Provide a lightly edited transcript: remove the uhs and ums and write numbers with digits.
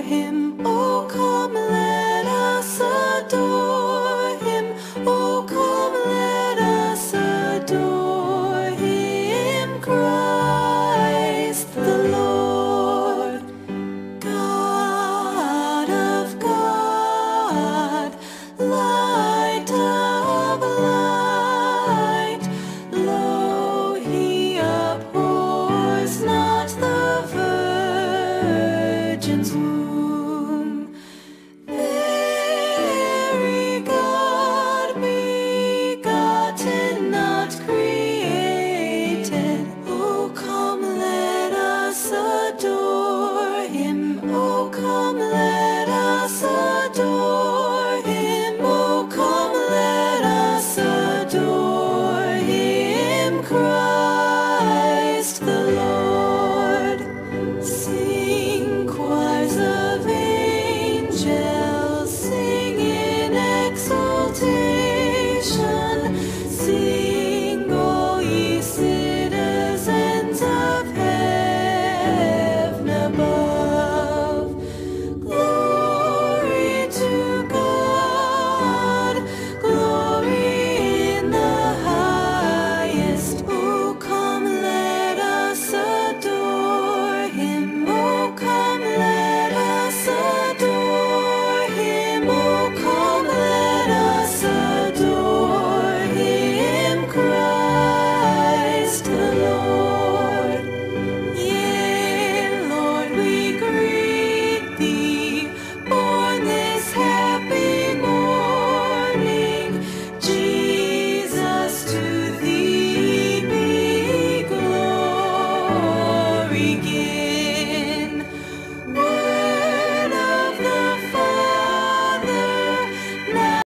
him. Oh, come, let us adore him. Oh, come, let us adore him. Christ the Lord, God of God, light of light. Lo, he abhors not the virgin's womb. Very God begotten, not created. Oh, come, let us adore